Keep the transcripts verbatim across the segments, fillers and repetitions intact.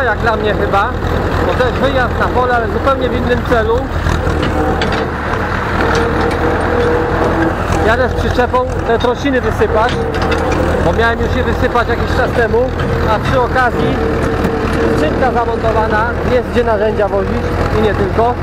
jak dla mnie chyba, bo to jest wyjazd na pole, ale zupełnie w innym celu. Jadę z przyczepą te trosiny wysypać, bo miałem już je wysypać jakiś czas temu, a przy okazji skrzynka zamontowana, jest gdzie narzędzia wozić i nie tylko.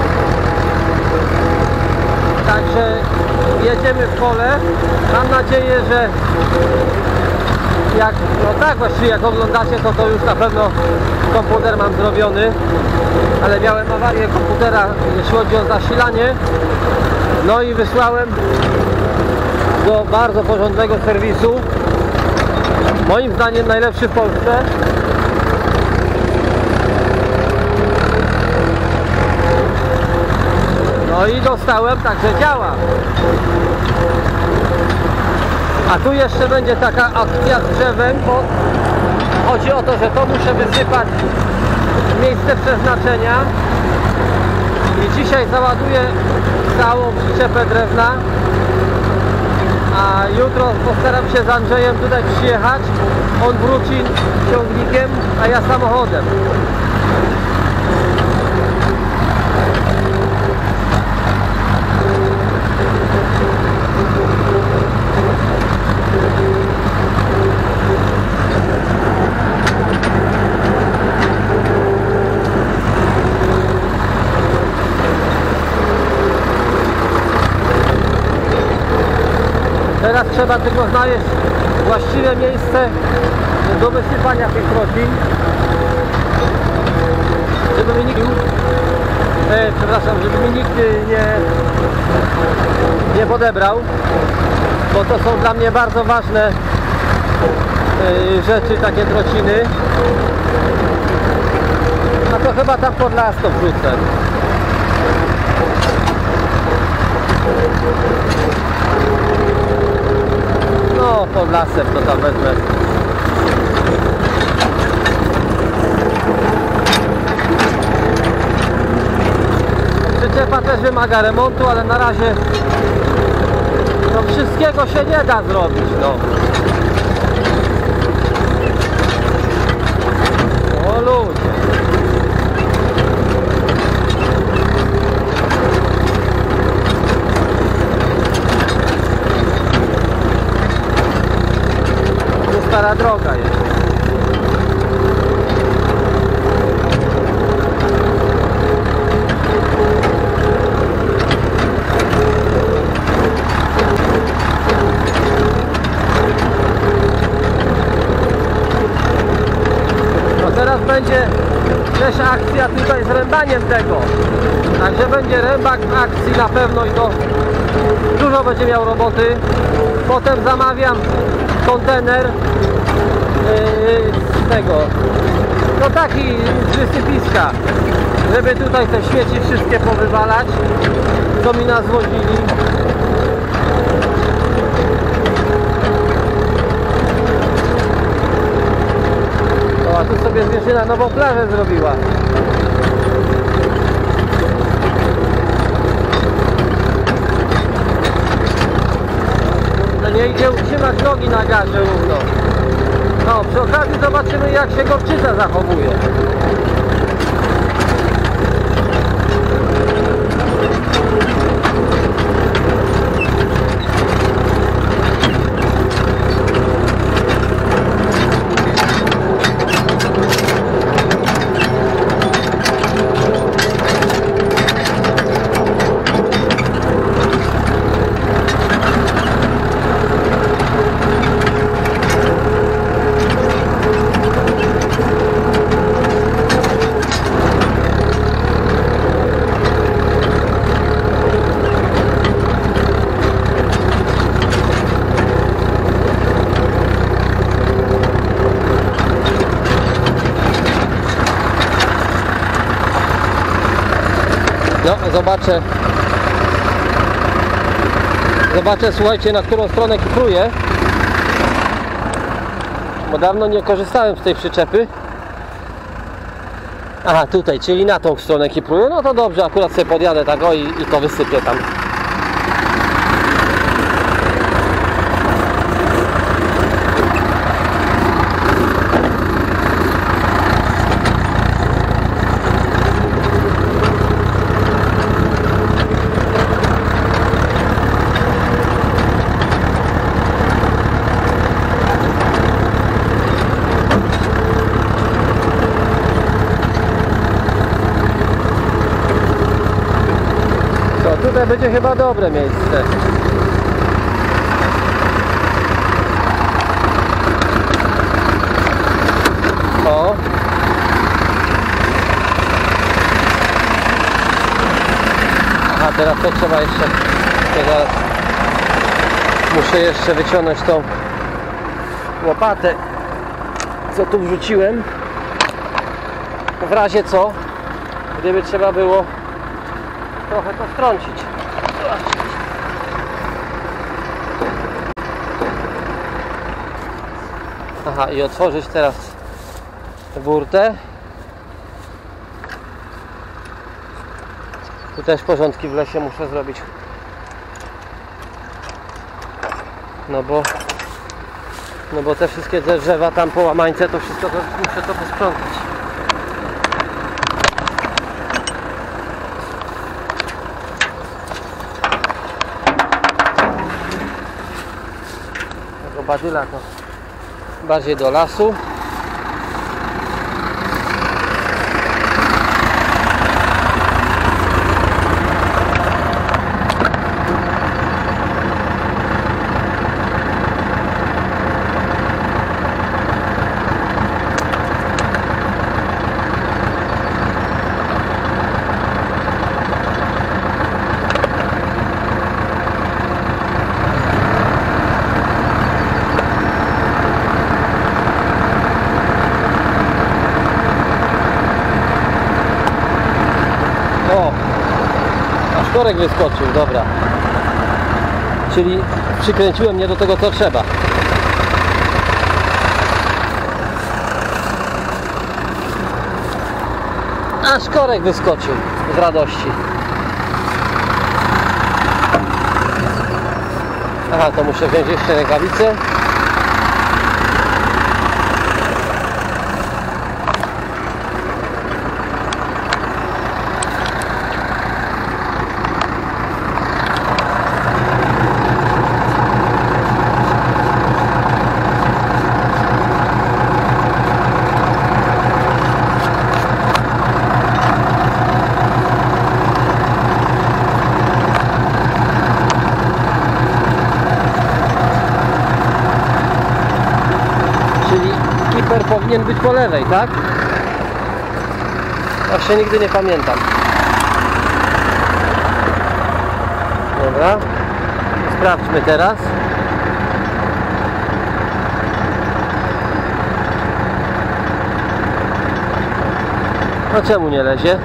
Także jedziemy w pole. Mam nadzieję, że jak, no tak właściwie jak oglądacie, to to już na pewno komputer mam zrobiony, ale miałem awarię komputera, jeśli chodzi o zasilanie. No i wysłałem do bardzo porządnego serwisu, moim zdaniem najlepszy w Polsce. No i dostałem, także działa. A tu jeszcze będzie taka akcja z drzewem, bo chodzi o to, że to muszę wysypać w miejsce przeznaczenia. I dzisiaj załaduję całą przyczepę drewna, a jutro postaram się z Andrzejem tutaj przyjechać. On wróci ciągnikiem, a ja samochodem. Teraz trzeba tylko znaleźć właściwe miejsce do wysypania tych roślin, żeby mi nikt, e, przepraszam, żeby mi nikt nie, nie podebrał, bo to są dla mnie bardzo ważne e, rzeczy, takie trociny. A to chyba tam pod las to wrzucę. No, pod lasem to tam wezmę. Przyczepa też wymaga remontu, ale na razie no wszystkiego się nie da zrobić, no. O ludzie. Stara droga jest. No teraz będzie też akcja tutaj z rębaniem tego. Także będzie rębak w akcji na pewno i to dużo będzie miał roboty. Potem zamawiam kontener z tego, no taki z wysypiska, żeby tutaj te śmieci wszystkie powywalać, co mi nazwozili. O, a tu sobie zwierzyna nową plażę zrobiła. No nie idzie utrzymać nogi na gazie równo. No, przy okazji zobaczymy, jak się gorczyca zachowuje. No, zobaczę. Zobaczę, słuchajcie, na którą stronę kipruję. Bo dawno nie korzystałem z tej przyczepy. Aha, tutaj, czyli na tą stronę kipruję. No to dobrze, akurat sobie podjadę tak o i, i to wysypię tam. tutaj będzie chyba dobre miejsce. O. A teraz to trzeba jeszcze, teraz muszę jeszcze wyciągnąć tą łopatę, co tu wrzuciłem, w razie co, gdyby trzeba było trochę to wtrącić. Aha, i otworzyć teraz burtę. Tu też porządki w lesie muszę zrobić. No bo No bo te wszystkie drzewa tam po łamańce, to wszystko to muszę to posprzątać. Tego badyla to bardziej do lasu. Korek wyskoczył, dobra. Czyli przykręciłem nie do tego, co trzeba. Aż korek wyskoczył z radości. Aha, to muszę wziąć jeszcze rękawice. Powinien być po lewej, tak? Właśnie nigdy nie pamiętam. Dobra. Sprawdźmy teraz. No czemu nie lezie?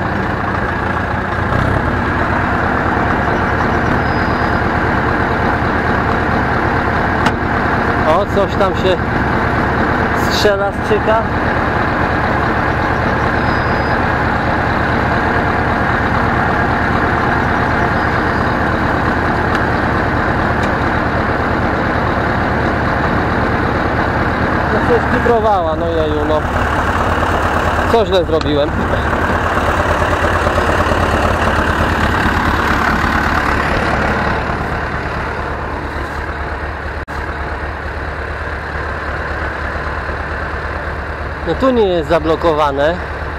O, coś tam się strzela, strzyka. No się skitrowała, no jeju, no. Co źle zrobiłem? No tu nie jest zablokowane.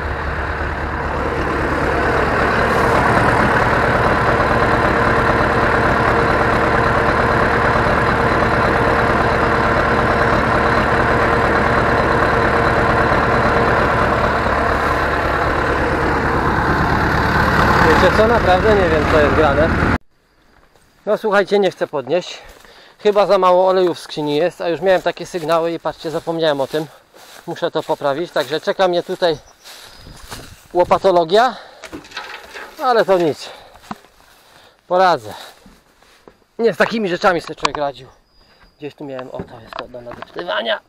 Wiecie co? Naprawdę nie wiem, co jest grane. No słuchajcie, nie chcę podnieść. Chyba za mało oleju w skrzyni jest, a już miałem takie sygnały i patrzcie, zapomniałem o tym. Muszę to poprawić, także czeka mnie tutaj łopatologia, ale to nic, poradzę. Nie z takimi rzeczami sobie człowiek radził. Gdzieś tu miałem, o, to jest to do nadeptywania.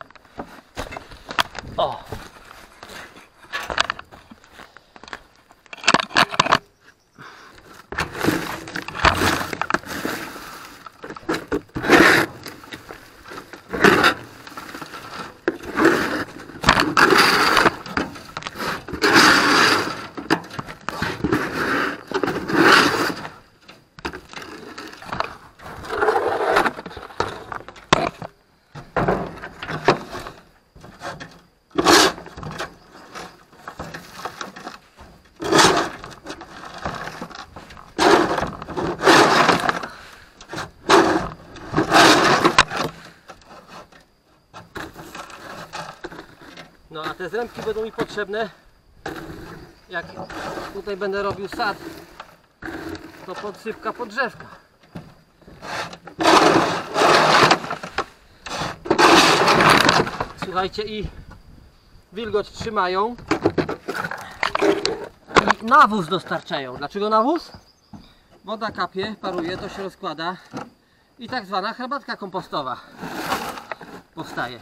O! te zrębki będą mi potrzebne, jak tutaj będę robił sad, to podsypka pod drzewka. Słuchajcie, i wilgoć trzymają i nawóz dostarczają. Dlaczego nawóz? Woda kapie, paruje, to się rozkłada i tak zwana herbatka kompostowa powstaje.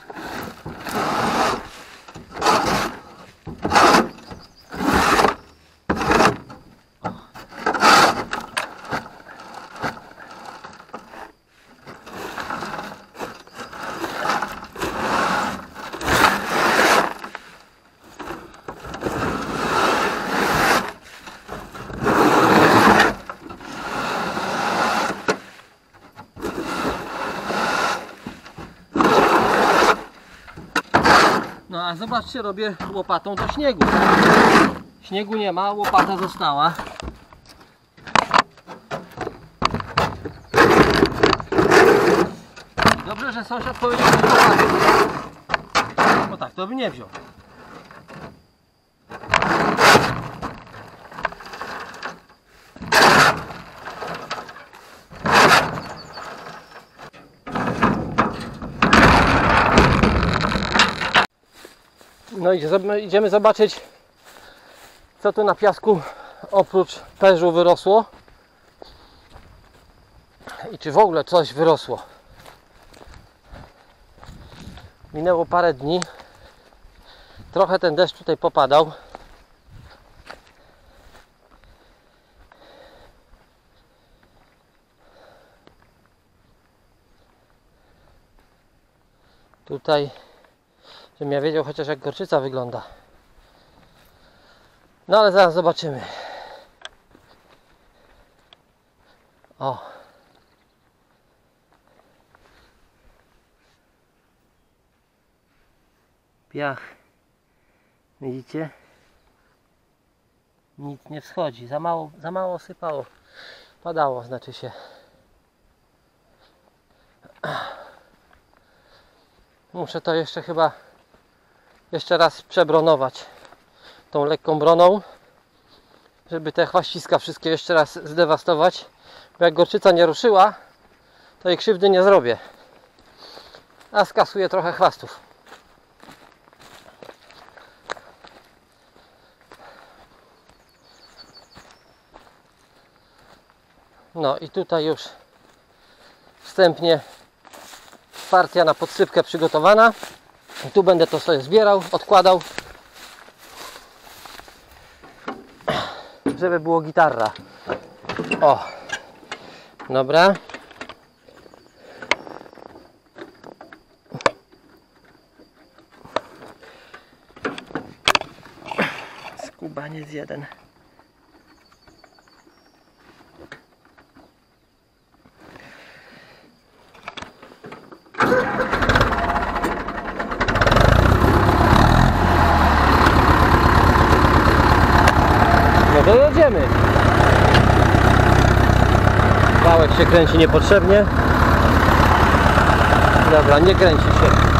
No a zobaczcie, robię łopatą do śniegu. Śniegu nie ma, łopata została. Dobrze, że sąsiad powiedział, że łopatę. Bo tak, to by nie wziął. No i idziemy zobaczyć, co tu na piasku oprócz perzu wyrosło i czy w ogóle coś wyrosło. Minęło parę dni, trochę ten deszcz tutaj popadał. Tutaj, żebym ja wiedział chociaż jak gorczyca wygląda. No ale zaraz zobaczymy. O. Piach. Widzicie? Nic nie wschodzi. Za mało, za mało sypało. Padało, znaczy się. Muszę to jeszcze chyba jeszcze raz przebronować tą lekką broną, żeby te chwaściska wszystkie jeszcze raz zdewastować, bo jak gorczyca nie ruszyła, to jej krzywdy nie zrobię, a skasuję trochę chwastów. No i tutaj już wstępnie partia na podsypkę przygotowana. I tu będę to sobie zbierał, odkładał, żeby było gitarra. O, dobra. Skubaniec jeden. No to jedziemy. Wałek się kręci niepotrzebnie. Dobra, nie kręci się.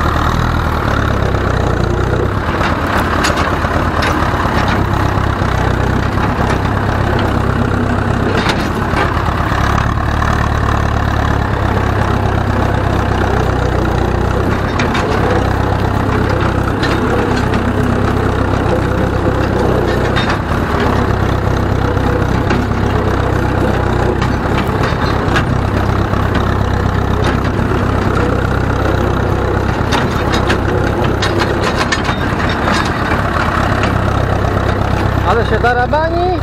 Ale się tarabani.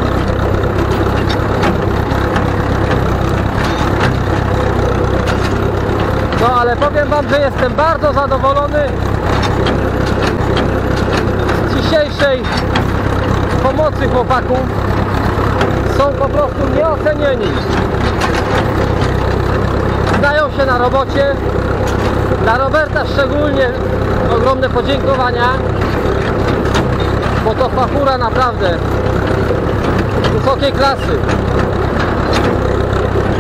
No ale powiem wam, że jestem bardzo zadowolony z dzisiejszej pomocy chłopaków. Są po prostu nieocenieni. Znają się na robocie. Dla Roberta szczególnie ogromne podziękowania, bo to fachura naprawdę wysokiej klasy.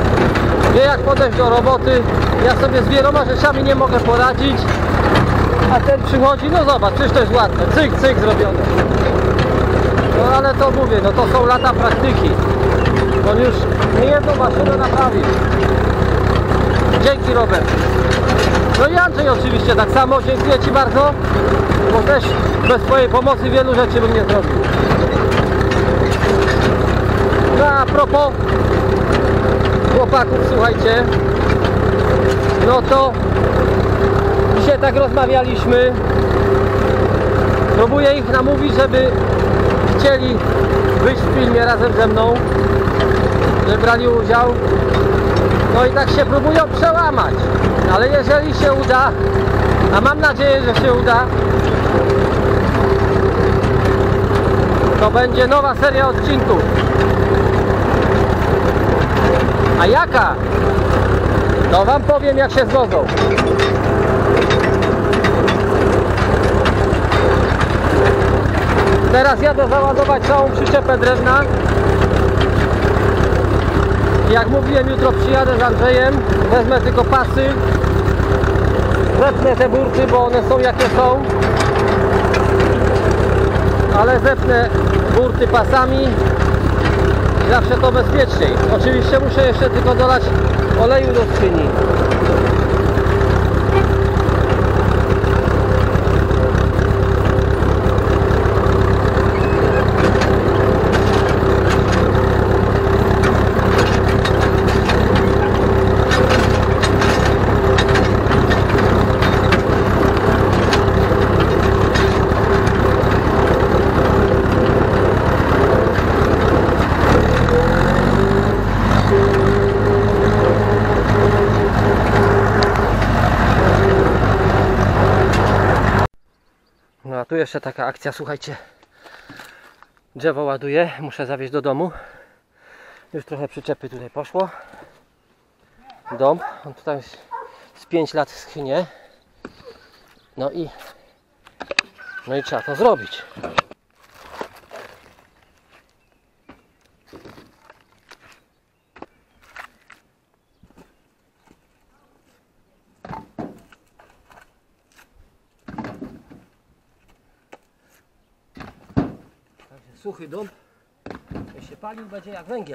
Wie jak podejść do roboty. Ja sobie z wieloma rzeczami nie mogę poradzić. A ten przychodzi, no zobacz, przecież to jest ładne, cyk, cyk zrobione. No ale to mówię, no to są lata praktyki. On już nie jedną maszynę naprawił. Dzięki, Robert. No i Andrzej oczywiście tak samo, dziękuję Ci bardzo, bo też bez Twojej pomocy wielu rzeczy bym nie zrobił. No a propos chłopaków, słuchajcie, no to dzisiaj tak rozmawialiśmy. Próbuję ich namówić, żeby chcieli wyjść w filmie razem ze mną, żeby brali udział. No i tak się próbują przełamać. Ale jeżeli się uda, a mam nadzieję, że się uda, to będzie nowa seria odcinków. A jaka? To Wam powiem, jak się zgodzą. Teraz jadę załadować całą przyczepę drewna. Jak mówiłem, jutro przyjadę z Andrzejem, wezmę tylko pasy, zepnę te burty, bo one są jakie są, ale zepnę burty pasami i zawsze to bezpieczniej. Oczywiście muszę jeszcze tylko dolać oleju do skrzyni. No a tu jeszcze taka akcja, słuchajcie, drzewo ładuję, muszę zawieźć do domu. Już trochę przyczepy tutaj poszło. Dom, on tutaj z pięć lat schnie. No i no i trzeba to zrobić. Suchy dom, jak się palił, będzie jak węgiel.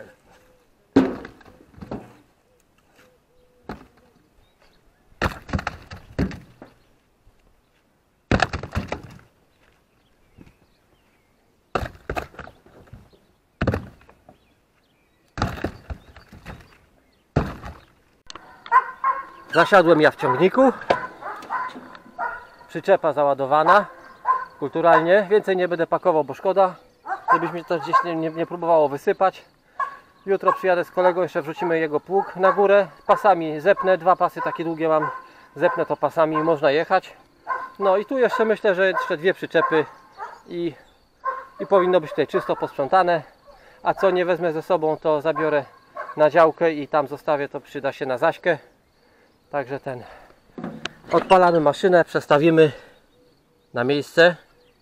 Zasiadłem ja w ciągniku. Przyczepa załadowana. Kulturalnie. Więcej nie będę pakował, bo szkoda, żebyś mi to gdzieś nie, nie, nie próbowało wysypać. Jutro przyjadę z kolegą, jeszcze wrzucimy jego pług na górę. Pasami zepnę, dwa pasy takie długie mam. Zepnę to pasami i można jechać. No i tu jeszcze myślę, że jeszcze dwie przyczepy i, i powinno być tutaj czysto posprzątane. A co nie wezmę ze sobą, to zabiorę na działkę i tam zostawię, to przyda się na Zaśkę. Także ten, odpalamy maszynę, przestawimy na miejsce.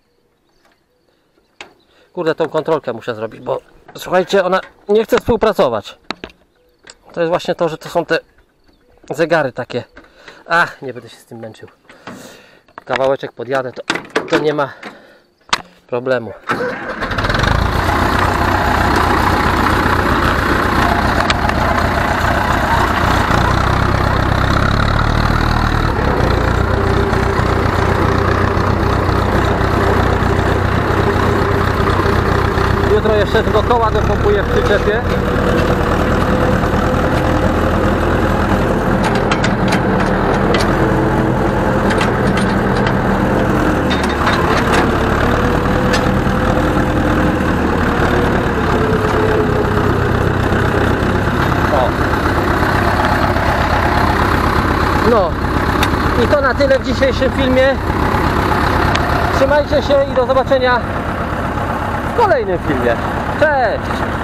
Kurde, tą kontrolkę muszę zrobić, bo słuchajcie, ona nie chce współpracować. To jest właśnie to, że to są te zegary takie. Ach, nie będę się z tym męczył. Kawałeczek podjadę, to, to nie ma problemu. Jutro jeszcze tylko koła dopompuję w przyczepie. O. No i to na tyle w dzisiejszym filmie. Trzymajcie się i do zobaczenia w kolejnym filmie. Cześć!